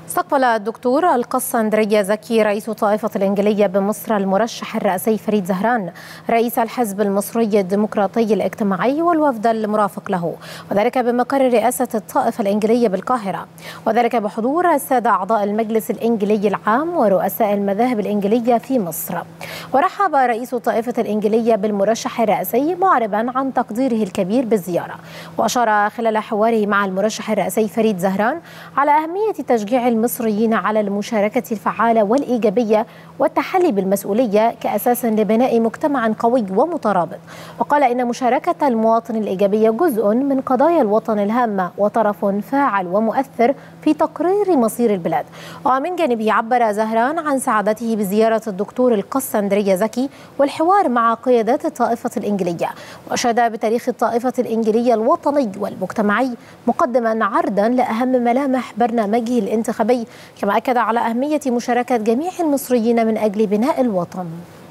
استقبل الدكتور القسندري زكي رئيس طائفة الإنجلية بمصر المرشح الرئاسي فريد زهران رئيس الحزب المصري الديمقراطي الاجتماعي والوفد المرافق له، وذلك بمقر رئاسة الطائفة الإنجلية بالقاهرة، وذلك بحضور السادة أعضاء المجلس الإنجلي العام ورؤساء المذاهب الإنجلية في مصر. ورحب رئيس طائفة الإنجلية بالمرشح الرئاسي معربا عن تقديره الكبير بالزيارة، وأشار خلال حواره مع المرشح الرئاسي فريد زهران على أهمية تشجيع المصريين على المشاركة الفعالة والإيجابية والتحلي بالمسؤولية كأساس لبناء مجتمع قوي ومترابط. وقال إن مشاركة المواطن الإيجابية جزء من قضايا الوطن الهامة وطرف فاعل ومؤثر في تقرير مصير البلاد. ومن جانبه عبر زهران عن سعادته بزيارة الدكتور القسندري زكي والحوار مع قيادات الطائفة الإنجلية، وأشاد بتاريخ الطائفة الإنجلية الوطني والمجتمعي مقدما عرضا لأهم ملامح برنامجه الانتخابي، كما أكد على أهمية مشاركة جميع المصريين من أجل بناء الوطن.